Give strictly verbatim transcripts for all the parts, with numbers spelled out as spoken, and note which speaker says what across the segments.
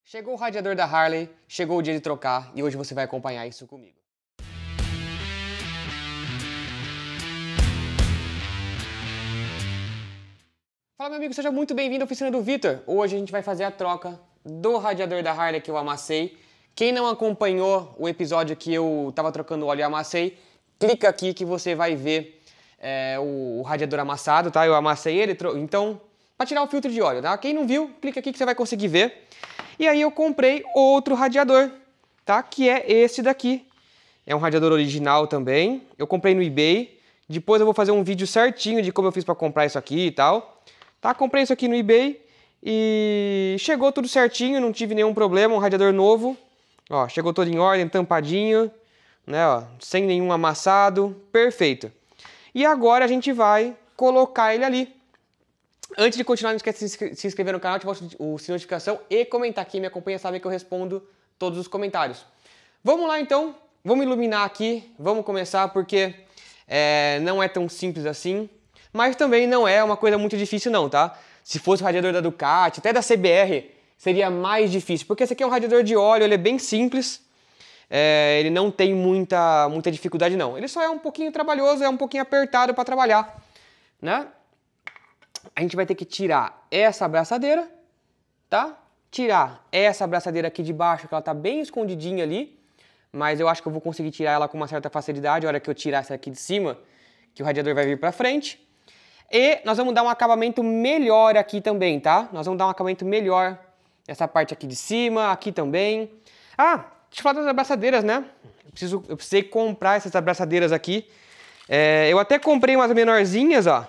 Speaker 1: Chegou o radiador da Harley, chegou o dia de trocar e hoje você vai acompanhar isso comigo. Fala meu amigo, seja muito bem-vindo à oficina do Vitor. Hoje a gente vai fazer a troca do radiador da Harley que eu amassei. Quem não acompanhou o episódio que eu tava trocando óleo e amassei, clica aqui que você vai ver é, o, o radiador amassado, tá? Eu amassei ele, então, para tirar o filtro de óleo, tá? Quem não viu, clica aqui que você vai conseguir ver. E aí eu comprei outro radiador, tá? Que é esse daqui. É um radiador original também. Eu comprei no eBay. Depois eu vou fazer um vídeo certinho de como eu fiz para comprar isso aqui e tal. Tá? Comprei isso aqui no eBay e chegou tudo certinho, não tive nenhum problema. Um radiador novo. Ó, chegou todo em ordem, tampadinho, né? Ó, sem nenhum amassado. Perfeito. E agora a gente vai colocar ele ali. Antes de continuar, não esquece de se inscrever no canal, ativar o sininho de notificação e comentar. Quem me acompanha sabe que eu respondo todos os comentários. Vamos lá então, vamos iluminar aqui, vamos começar porque é, não é tão simples assim, mas também não é uma coisa muito difícil não, tá? Se fosse o radiador da Ducati, até da C B R, seria mais difícil, porque esse aqui é um radiador de óleo, ele é bem simples, é, ele não tem muita, muita dificuldade não. Ele só é um pouquinho trabalhoso, é um pouquinho apertado para trabalhar, né? A gente vai ter que tirar essa abraçadeira, tá? Tirar essa abraçadeira aqui de baixo, que ela tá bem escondidinha ali, mas eu acho que eu vou conseguir tirar ela com uma certa facilidade, a hora que eu tirar essa aqui de cima, que o radiador vai vir pra frente. E nós vamos dar um acabamento melhor aqui também, tá? Nós vamos dar um acabamento melhor nessa parte aqui de cima, aqui também. Ah, deixa eu falar das abraçadeiras, né? Eu, preciso, eu precisei comprar essas abraçadeiras aqui. É, eu até comprei umas menorzinhas, ó.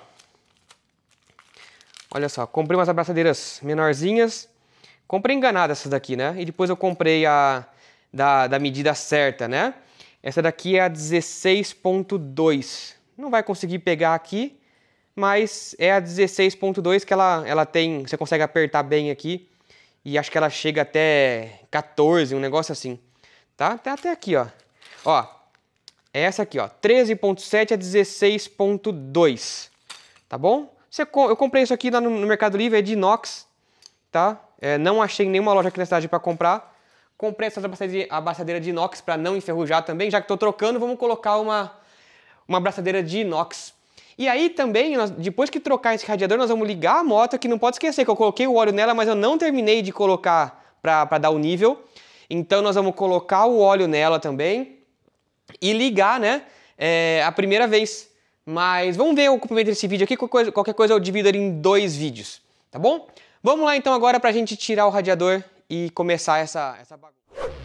Speaker 1: Olha só, comprei umas abraçadeiras menorzinhas. Comprei enganada essas daqui, né? E depois eu comprei a da, da medida certa, né? Essa daqui é a dezesseis ponto dois. Não vai conseguir pegar aqui, mas é a dezesseis ponto dois que ela, ela tem... Você consegue apertar bem aqui. E acho que ela chega até quatorze, um negócio assim. Tá? Tá até aqui, ó. Ó, é essa aqui, ó. treze ponto sete a dezesseis ponto dois. Tá bom? Eu comprei isso aqui no Mercado Livre, é de inox, tá? É, não achei nenhuma loja aqui na cidade para comprar. Comprei essa abraçadeira de inox para não enferrujar também. Já que estou trocando, vamos colocar uma, uma abraçadeira de inox. E aí também, nós, depois que trocar esse radiador, nós vamos ligar a moto, que não pode esquecer que eu coloquei o óleo nela, mas eu não terminei de colocar para dar o nível. Então nós vamos colocar o óleo nela também e ligar, né, é, a primeira vez. Mas vamos ver o comprimento desse vídeo aqui, qualquer coisa, qualquer coisa eu divido ele em dois vídeos, tá bom? Vamos lá então agora pra gente tirar o radiador e começar essa, essa bagunça.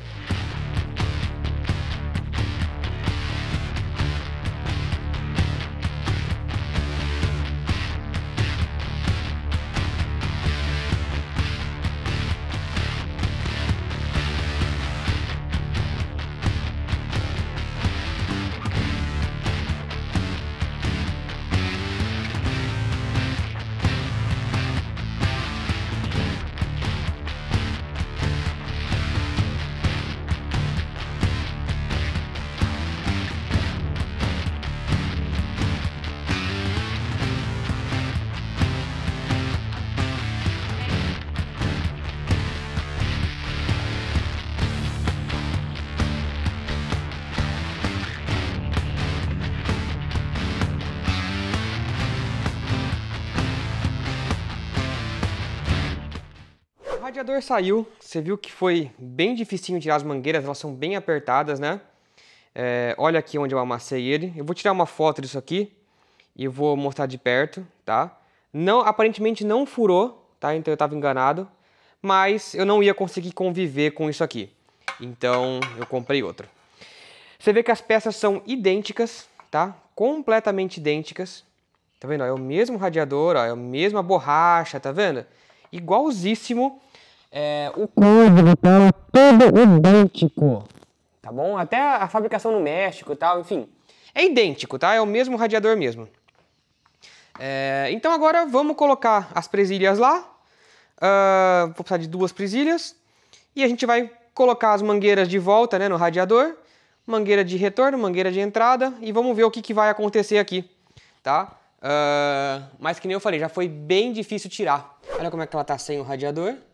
Speaker 1: O radiador saiu, você viu que foi bem dificinho tirar as mangueiras, elas são bem apertadas, né? É, olha aqui onde eu amassei ele. Eu vou tirar uma foto disso aqui e vou mostrar de perto, tá? Não, aparentemente não furou, tá? Então eu estava enganado, mas eu não ia conseguir conviver com isso aqui. Então eu comprei outro. Você vê que as peças são idênticas, tá? Completamente idênticas. Tá vendo? É o mesmo radiador, ó, é a mesma borracha, tá vendo? Igualzíssimo. É, o código tá todo idêntico, tá bom? Até a fabricação no México e tal, enfim. É idêntico, tá? É o mesmo radiador mesmo. É, então agora vamos colocar as presilhas lá. Uh, vou precisar de duas presilhas. E a gente vai colocar as mangueiras de volta, né, no radiador. Mangueira de retorno, mangueira de entrada. E vamos ver o que, que vai acontecer aqui, tá? Uh, mas que nem eu falei, já foi bem difícil tirar. Olha como é que ela tá sem o radiador.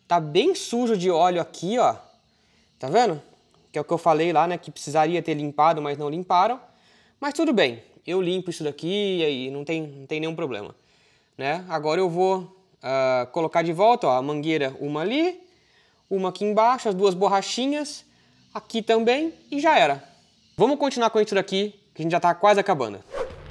Speaker 1: tá bem sujo de óleo aqui, ó. Tá vendo? Que é o que eu falei lá, né? Que precisaria ter limpado, mas não limparam. Mas tudo bem, eu limpo isso daqui e aí não tem, não tem nenhum problema, né? Agora eu vou uh, colocar de volta, ó, a mangueira, uma ali, uma aqui embaixo, as duas borrachinhas, aqui também e já era. Vamos continuar com isso daqui, que a gente já tá quase acabando.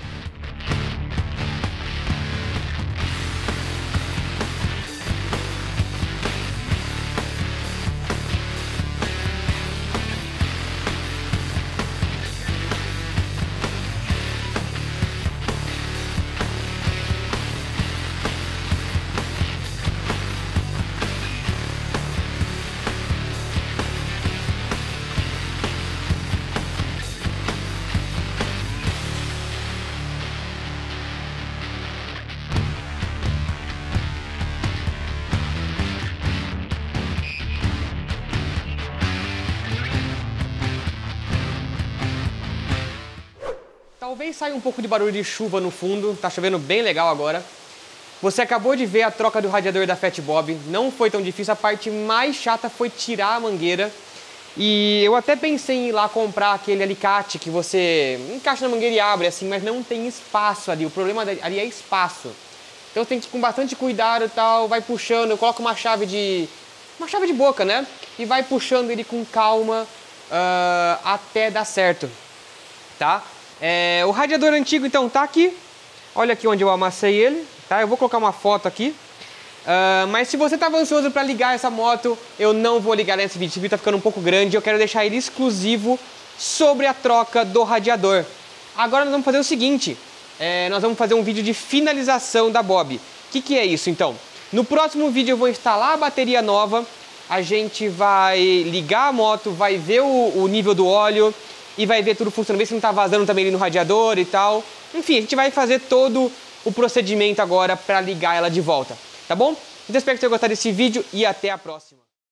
Speaker 1: Talvez saia um pouco de barulho de chuva no fundo, tá chovendo bem legal agora. Você acabou de ver a troca do radiador da Fat Bob, não foi tão difícil, a parte mais chata foi tirar a mangueira. E eu até pensei em ir lá comprar aquele alicate que você encaixa na mangueira e abre assim, mas não tem espaço ali, o problema ali é espaço. Então tem que ir com bastante cuidado e tal, vai puxando, eu coloco uma chave de... uma chave de boca, né? E vai puxando ele com calma uh, até dar certo, tá? É, o radiador antigo então tá aqui, olha aqui onde eu amassei ele, tá? Eu vou colocar uma foto aqui, uh, mas se você estava ansioso para ligar essa moto, eu não vou ligar nesse vídeo, esse vídeo tá ficando um pouco grande, eu quero deixar ele exclusivo sobre a troca do radiador. Agora nós vamos fazer o seguinte, é, nós vamos fazer um vídeo de finalização da Bob. O que, que é isso então? No próximo vídeo eu vou instalar a bateria nova, a gente vai ligar a moto, vai ver o, o nível do óleo, e vai ver tudo funcionando, ver se não tá vazando também ali no radiador e tal. Enfim, a gente vai fazer todo o procedimento agora para ligar ela de volta, tá bom? Então espero que você tenha gostado desse vídeo e até a próxima.